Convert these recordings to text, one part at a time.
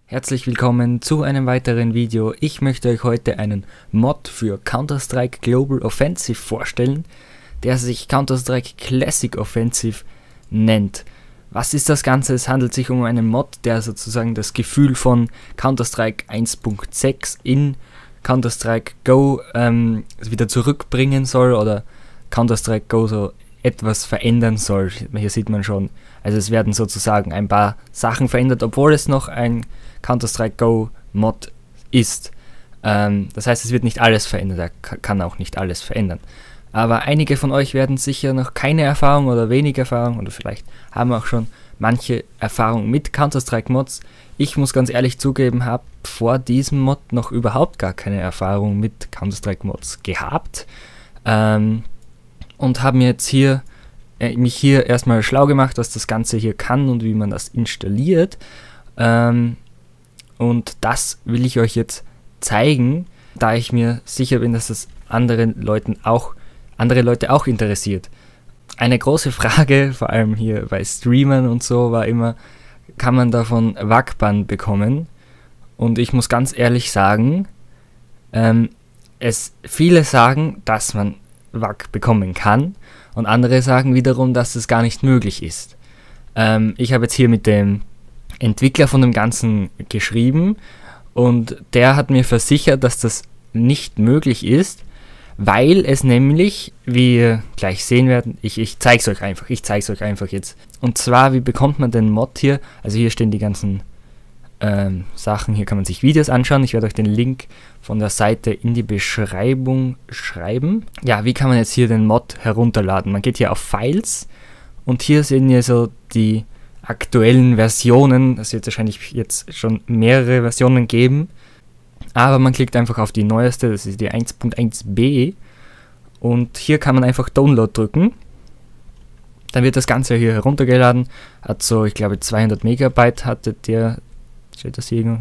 Herzlich willkommen zu einem weiteren Video. Ich möchte euch heute einen Mod für Counter-Strike Global Offensive vorstellen, der sich Counter-Strike Classic Offensive nennt. Was ist das Ganze? Es handelt sich um einen Mod, der sozusagen das Gefühl von Counter-Strike 1.6 in Counter-Strike Go wieder zurückbringen soll oder Counter-Strike Go so etwas verändern soll. Hier sieht man schon, also es werden sozusagen ein paar Sachen verändert, obwohl es noch ein Counter-Strike Go Mod ist. Das heißt, es wird nicht alles verändert, er kann auch nicht alles verändern. Aber einige von euch werden sicher noch keine Erfahrung oder wenig Erfahrung oder vielleicht haben auch schon manche Erfahrung mit Counter-Strike Mods. Ich muss ganz ehrlich zugeben, habe vor diesem Mod noch überhaupt gar keine Erfahrung mit Counter-Strike Mods gehabt. Und habe mir jetzt mich hier erstmal schlau gemacht, was das Ganze hier kann und wie man das installiert. Und das will ich euch jetzt zeigen, da ich mir sicher bin, dass das andere Leute auch interessiert. Eine große Frage, vor allem hier bei Streamern und so, war immer, kann man davon WAC-Ban bekommen? Und ich muss ganz ehrlich sagen, viele sagen, dass man WAC bekommen kann und andere sagen wiederum, dass es gar nicht möglich ist. Ich habe jetzt hier mit dem Entwickler von dem Ganzen geschrieben und der hat mir versichert, dass das nicht möglich ist, weil es nämlich, wie ihr gleich sehen werdet, ich zeige es euch einfach jetzt. Und zwar, wie bekommt man den Mod hier? Also hier stehen die ganzen Sachen, hier kann man sich Videos anschauen. Ich werde euch den Link von der Seite in die Beschreibung schreiben. Ja, wie kann man jetzt hier den Mod herunterladen? Man geht hier auf Files und hier sehen wir so die aktuellen Versionen. Es wird wahrscheinlich jetzt schon mehrere Versionen geben, aber man klickt einfach auf die neueste, das ist die 1.1b und hier kann man einfach Download drücken. Dann wird das Ganze hier heruntergeladen, hat so, ich glaube 200 Megabyte hatte der, steht das hier,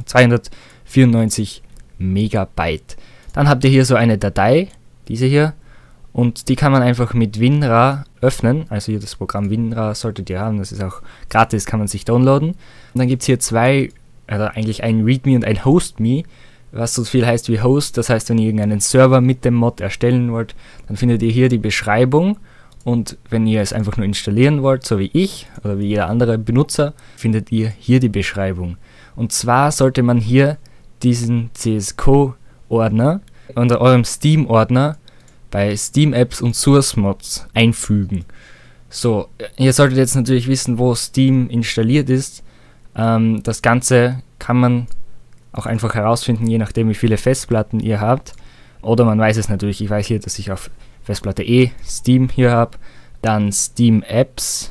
294 Megabyte. Dann habt ihr hier so eine Datei, diese hier, und die kann man einfach mit WinRAR öffnen, also hier das Programm WinRAR solltet ihr haben, das ist auch gratis, kann man sich downloaden. Und dann gibt es hier eigentlich ein README und ein HostMe, was so viel heißt wie Host, das heißt, wenn ihr irgendeinen Server mit dem Mod erstellen wollt, dann findet ihr hier die Beschreibung und wenn ihr es einfach nur installieren wollt, so wie ich oder wie jeder andere Benutzer, findet ihr hier die Beschreibung. Und zwar sollte man hier diesen CSGO-Ordner unter eurem Steam-Ordner bei Steam Apps und Source Mods einfügen. So, ihr solltet jetzt natürlich wissen, wo Steam installiert ist. Das Ganze kann man auch einfach herausfinden, je nachdem wie viele Festplatten ihr habt. Oder man weiß es natürlich, ich weiß hier, dass ich auf Festplatte E Steam hier habe. Dann Steam Apps.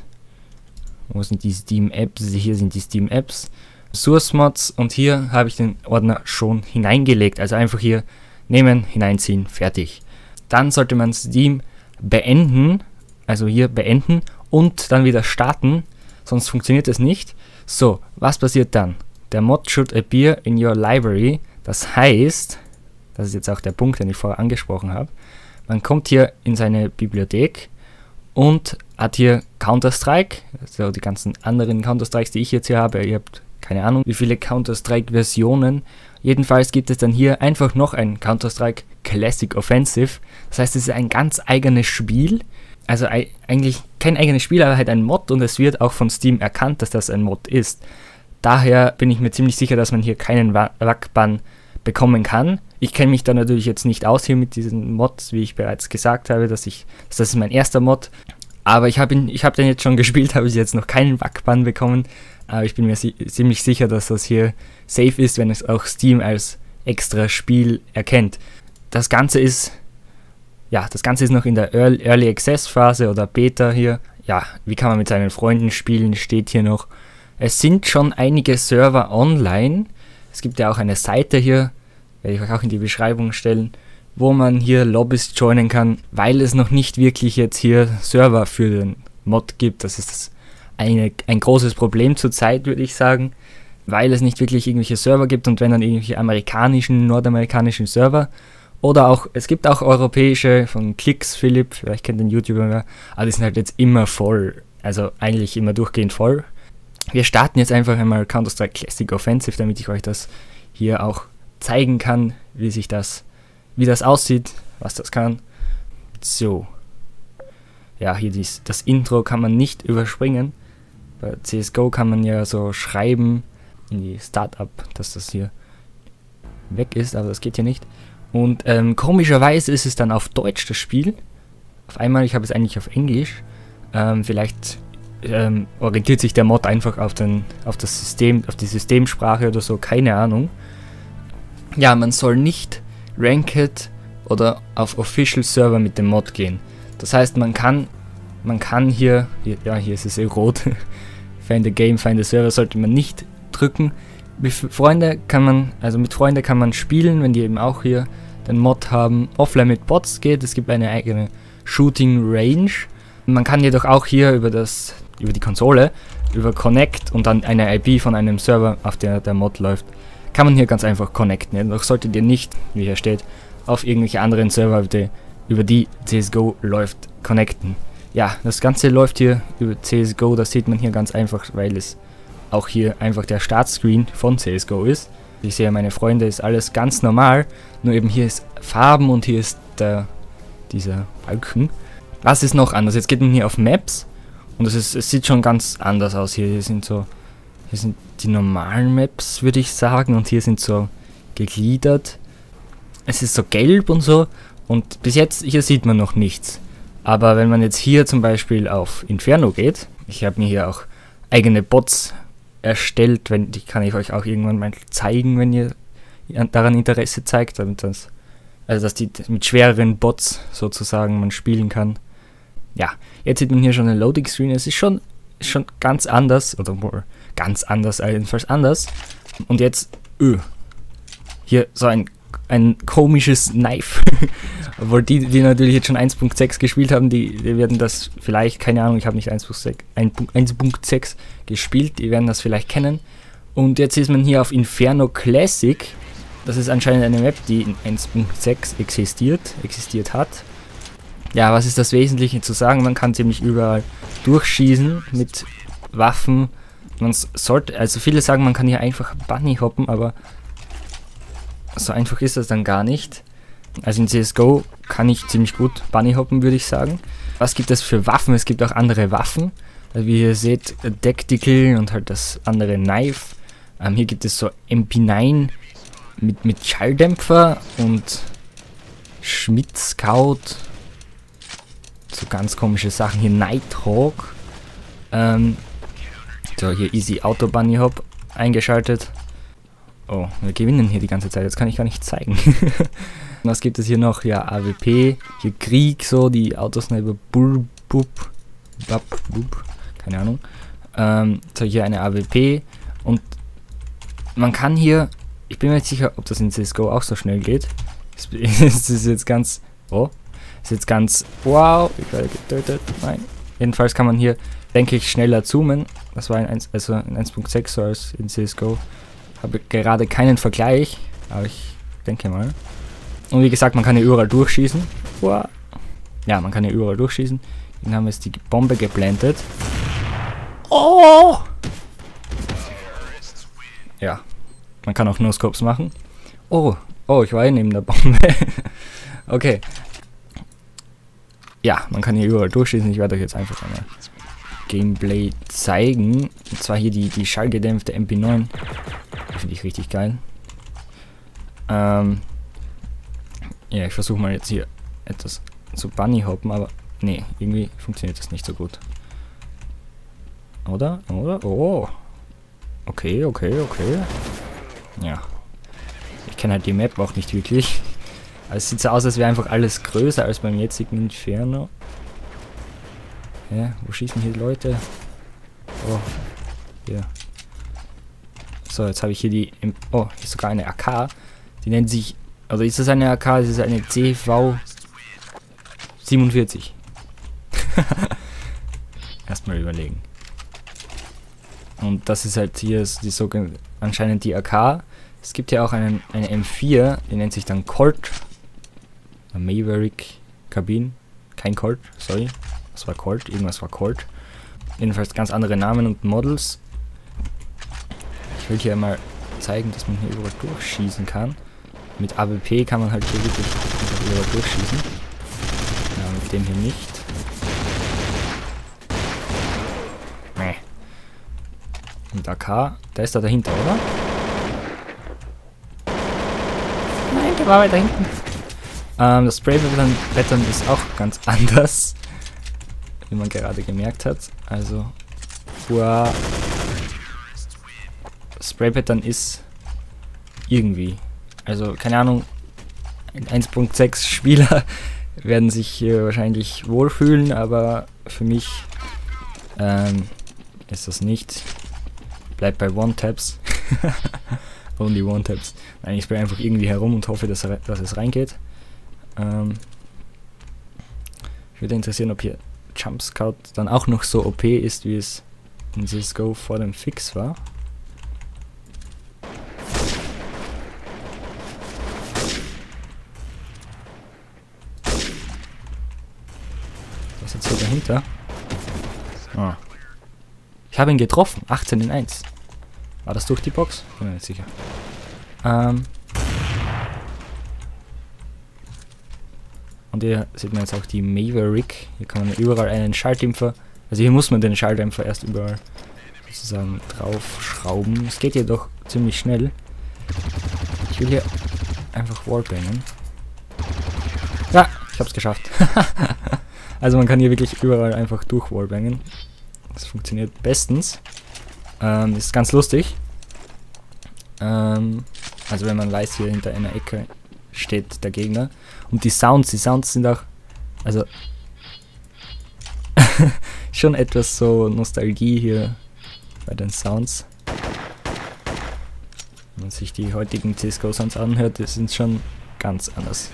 Wo sind die Steam Apps? Hier sind die Steam Apps. Source Mods und hier habe ich den Ordner schon hineingelegt. Also einfach hier nehmen, hineinziehen, fertig. Dann sollte man Steam beenden, also hier beenden und dann wieder starten, sonst funktioniert es nicht. So, was passiert dann? Der Mod should appear in your library, das heißt, das ist jetzt auch der Punkt, den ich vorher angesprochen habe, man kommt hier in seine Bibliothek und hat hier Counter-Strike, also die ganzen anderen Counter-Strikes, die ich jetzt hier habe, ihr habt keine Ahnung, wie viele Counter-Strike-Versionen. Jedenfalls gibt es dann hier einfach noch ein Counter-Strike Classic Offensive. Das heißt, es ist ein ganz eigenes Spiel. Also eigentlich kein eigenes Spiel, aber halt ein Mod und es wird auch von Steam erkannt, dass das ein Mod ist. Daher bin ich mir ziemlich sicher, dass man hier keinen WAC-Ban bekommen kann. Ich kenne mich da natürlich jetzt nicht aus hier mit diesen Mods, wie ich bereits gesagt habe, das ist mein erster Mod. Aber ich hab den jetzt schon gespielt, habe ich jetzt noch keinen WAC-Ban bekommen. Aber ich bin mir ziemlich sicher, dass das hier safe ist, wenn es auch Steam als extra Spiel erkennt. Das Ganze ist noch in der Early Access Phase oder Beta hier. Ja, wie kann man mit seinen Freunden spielen, steht hier noch. Es sind schon einige Server online. Es gibt ja auch eine Seite hier, werde ich euch auch in die Beschreibung stellen, wo man hier Lobbys joinen kann, weil es noch nicht wirklich jetzt hier Server für den Mod gibt. Das ist ein großes Problem zurzeit, würde ich sagen, weil es nicht wirklich irgendwelche Server gibt und wenn dann irgendwelche nordamerikanischen Server oder auch, es gibt auch europäische von Klicks Philipp, vielleicht kennt den YouTuber mehr, aber die sind halt jetzt immer voll, also eigentlich immer durchgehend voll. Wir starten jetzt einfach einmal Counter-Strike Classic Offensive, damit ich euch das hier auch zeigen kann, wie das aussieht, was das kann. So. Ja, hier das Intro kann man nicht überspringen. Bei CSGO kann man ja so schreiben in die Startup, dass das hier weg ist, aber das geht hier nicht. Und komischerweise ist es dann auf Deutsch, das Spiel. Auf einmal, ich habe es eigentlich auf Englisch. Vielleicht orientiert sich der Mod einfach auf das System, auf die Systemsprache oder so, keine Ahnung. Ja, man soll nicht Ranked oder auf Official Server mit dem Mod gehen. Das heißt, man kann hier ist es rot, Find the Game, Find the Server sollte man nicht drücken. Mit Freunden kann man spielen, wenn die eben auch hier den Mod haben. Offline mit Bots geht, es gibt eine eigene Shooting Range. Man kann jedoch auch hier über die Konsole, über Connect und dann eine IP von einem Server, auf der der Mod läuft, kann man hier ganz einfach connecten. Jedoch solltet ihr nicht, wie hier steht, auf irgendwelche anderen Server, über die CSGO läuft, connecten. Ja, das Ganze läuft hier über CSGO, das sieht man hier ganz einfach, weil es auch hier einfach der Startscreen von CSGO ist. Ich sehe meine Freunde, ist alles ganz normal, nur eben hier ist Farben und hier ist dieser Balken. Was ist noch anders? Jetzt geht man hier auf Maps und es sieht schon ganz anders aus. Hier sind die normalen Maps, würde ich sagen, und hier sind so gegliedert. Es ist so gelb und so und bis jetzt, hier sieht man noch nichts. Aber wenn man jetzt hier zum Beispiel auf Inferno geht, ich habe mir hier auch eigene Bots erstellt, die kann ich euch auch irgendwann mal zeigen, wenn ihr daran Interesse zeigt, dass die mit schwereren Bots sozusagen man spielen kann. Ja, jetzt sieht man hier schon ein Loading Screen, es ist schon ganz anders, oder ganz anders, jedenfalls anders. Und jetzt, hier so ein komisches Knife. Obwohl die natürlich jetzt schon 1.6 gespielt haben, die werden das vielleicht, keine Ahnung, ich habe nicht 1.6 gespielt, die werden das vielleicht kennen. Und jetzt ist man hier auf Inferno Classic. Das ist anscheinend eine Map, die in 1.6 existiert hat. Ja, was ist das Wesentliche zu sagen? Man kann ziemlich überall durchschießen mit Waffen. Also viele sagen, man kann hier einfach Bunny hoppen, aber so einfach ist das dann gar nicht. Also in CSGO kann ich ziemlich gut Bunny hoppen, würde ich sagen. Was gibt es für Waffen? Es gibt auch andere Waffen. Also wie ihr seht, Decticle und halt das andere Knife. Hier gibt es so MP9 mit Schalldämpfer und Schmidt Scout. So ganz komische Sachen. Hier Nighthawk. So, hier Easy Auto Bunny Hop eingeschaltet. Oh, wir gewinnen hier die ganze Zeit. Jetzt kann ich gar nicht zeigen. Was gibt es hier noch? Ja, AWP. Hier Krieg, so, die Autosniper Bub. Keine Ahnung. So, hier eine AWP. Und man kann hier, ich bin mir nicht sicher, ob das in CSGO auch so schnell geht. Es ist jetzt ganz, wow, ich werde getötet. Nein. Jedenfalls kann man hier, denke ich, schneller zoomen. Das war in 1.6 so als in CSGO. Habe gerade keinen Vergleich, aber ich denke mal. Und wie gesagt, man kann hier überall durchschießen. Wow. Ja, man kann hier überall durchschießen. Dann haben wir jetzt die Bombe geplantet. Oh! Ja, man kann auch No-Scopes machen. Oh, ich war hier neben der Bombe. Okay. Ja, man kann hier überall durchschießen. Ich werde euch jetzt einfach einmal Gameplay zeigen. Und zwar hier die schallgedämpfte MP9. Finde ich richtig geil. Ja, ich versuche mal jetzt hier etwas zu Bunny hoppen, aber nee, irgendwie funktioniert das nicht so gut. Oder? Oh. Okay. Ja. Ich kenne halt die Map auch nicht wirklich. Also es sieht so aus, als wäre einfach alles größer als beim jetzigen Inferno. Ja, wo schießen hier die Leute? Oh, hier. So, jetzt habe ich hier hier ist sogar eine AK. Die nennt sich, also ist das eine AK? Das ist eine CV47. Erstmal überlegen. Und das ist halt hier die sogenannte, anscheinend die AK. Es gibt ja auch eine M4, die nennt sich dann Colt. Maverick Cabin. Kein Colt, sorry. Das war Colt, irgendwas war Colt. Jedenfalls ganz andere Namen und Models. Ich will hier mal zeigen, dass man hier überall durchschießen kann. Mit AWP kann man halt hier wirklich überall durchschießen. Ja, mit dem hier nicht. Nee. Mit AK, der ist da dahinter, oder? Nein, der war weiter hinten. Das Spray-Pattern ist auch ganz anders, wie man gerade gemerkt hat. Also, Spray-Pattern ist irgendwie, also keine Ahnung, 1.6 Spieler werden sich hier wahrscheinlich wohlfühlen, aber für mich ist das nicht. Bleibt bei One-Taps. Only One-Taps. Nein, ich spray einfach irgendwie herum und hoffe, dass es reingeht. Ich würde interessieren, ob hier Jump Scout dann auch noch so OP ist, wie es in CSGO vor dem Fix war. Was ist jetzt hier dahinter? Oh. Ich habe ihn getroffen. 18 in 1. War das durch die Box? Bin mir nicht sicher. Und hier sieht man jetzt auch die Maverick. Hier kann man überall einen Schalldämpfer, also hier muss man den Schalldämpfer erst überall sozusagen draufschrauben. Es geht jedoch ziemlich schnell. Ich will hier einfach wallbangen. Ja, ich hab's geschafft. Also man kann hier wirklich überall einfach durch wallbangen. Das funktioniert bestens. Ist ganz lustig. Also wenn man weiß, hier hinter einer Ecke steht der Gegner. Und die Sounds sind auch, also schon etwas so Nostalgie hier bei den Sounds. Wenn man sich die heutigen CSGO-Sounds anhört, die sind schon ganz anders.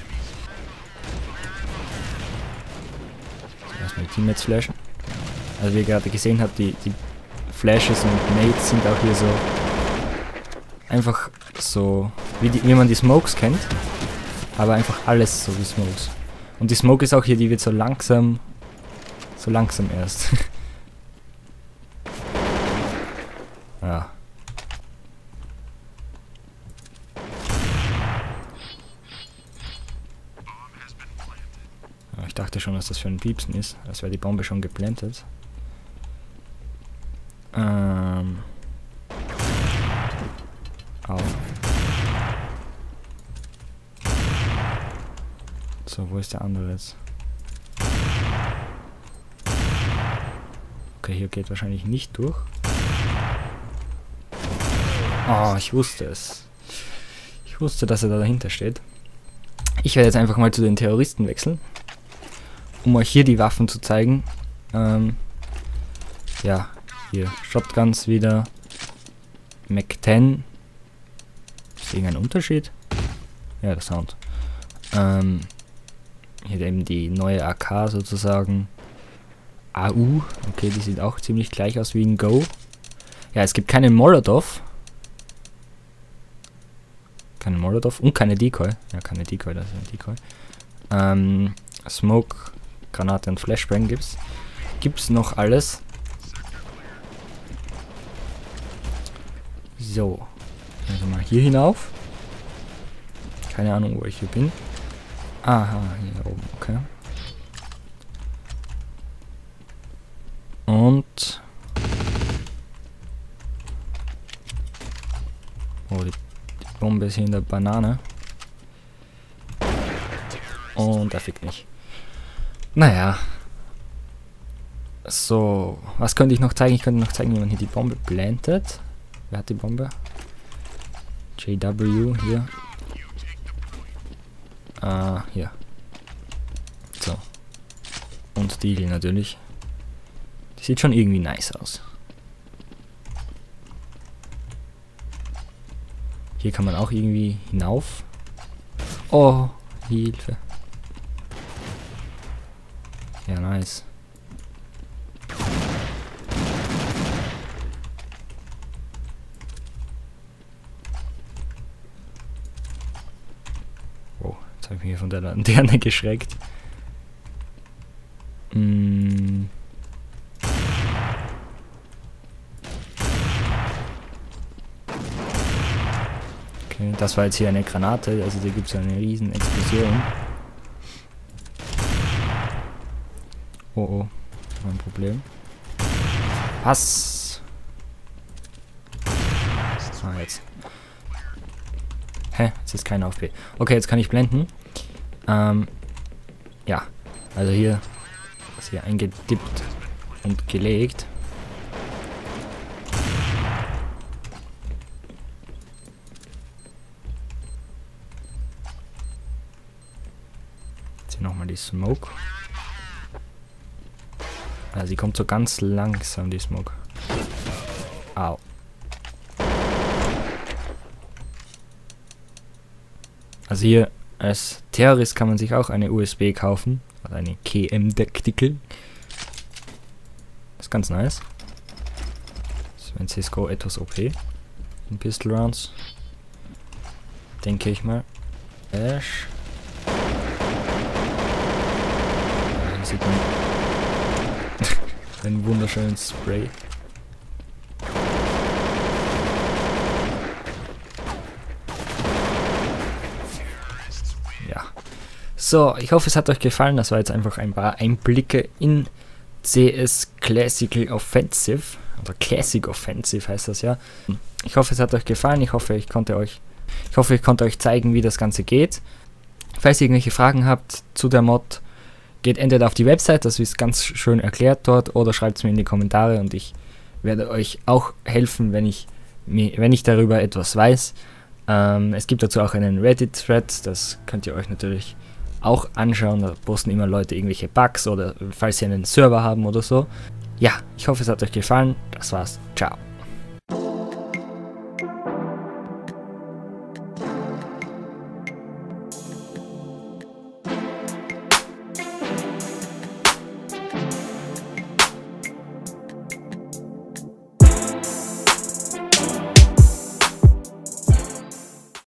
So, erstmal die Teammates flashen. Also wie ihr gerade gesehen habt, die Flashes und Nades sind auch hier so einfach so, wie man die Smokes kennt, aber einfach alles so wie Smokes. Und die Smoke ist auch hier, die wird so langsam erst. Ja. Ich dachte schon, dass das für ein Piepsen ist, als wäre die Bombe schon geplantet. Au. So, wo ist der andere jetzt? Okay, hier geht wahrscheinlich nicht durch. Oh, ich wusste es. Ich wusste, dass er da dahinter steht. Ich werde jetzt einfach mal zu den Terroristen wechseln, um euch hier die Waffen zu zeigen. Ja, hier Shotguns wieder. Mac 10. Ist irgendein Unterschied? Ja, der Sound. Hier eben die neue AK sozusagen. AU. Okay, die sieht auch ziemlich gleich aus wie ein Go. Ja, es gibt keinen Molotov. Keinen Molotov und keine Decoy. Ja, keine Decoy, das ist ein Decoy. Smoke, Granate und Flashbang gibt's noch alles. So. Also mal hier hinauf. Keine Ahnung, wo ich hier bin. Aha, hier oben, okay. Und... Oh, die Bombe ist hier in der Banane. Und er fickt mich. Naja. So, was könnte ich noch zeigen? Ich könnte noch zeigen, wie man hier die Bombe plantet. Wer hat die Bombe? JW hier. Hier. So. Und Deagle natürlich. Die sieht schon irgendwie nice aus. Hier kann man auch irgendwie hinauf. Oh, Hilfe. Ja, nice. Oh, jetzt habe ich mich hier von der Laterne geschreckt. Okay, das war jetzt hier eine Granate, also hier gibt es eine riesen Explosion. Oh oh, mein Problem. Was? Ah, jetzt. Hä? Jetzt ist kein AFP. Okay, jetzt kann ich blenden. Ja, also hier ist hier eingedippt und gelegt. Jetzt hier nochmal die Smoke. Ja, sie kommt so ganz langsam, die Smoke. Au. Also hier als Terrorist kann man sich auch eine USB kaufen. Also eine KM-Deckel. Das ist ganz nice. Das ist in CSGO etwas OP. In Pistol Rounds. Denke ich mal. Ash. Ja, hier sieht man einen wunderschönen Spray. Ja. So, ich hoffe, es hat euch gefallen. Das war jetzt einfach ein paar Einblicke in CS Classical Offensive. Oder Classic Offensive heißt das ja. Ich hoffe, es hat euch gefallen. Ich hoffe, ich konnte euch zeigen, wie das Ganze geht. Falls ihr irgendwelche Fragen habt zu der Mod, geht entweder auf die Website, das ist ganz schön erklärt dort, oder schreibt es mir in die Kommentare und ich werde euch auch helfen, wenn ich darüber etwas weiß. Es gibt dazu auch einen Reddit-Thread, das könnt ihr euch natürlich auch anschauen. Da posten immer Leute irgendwelche Bugs oder falls sie einen Server haben oder so. Ja, ich hoffe, es hat euch gefallen. Das war's. Ciao.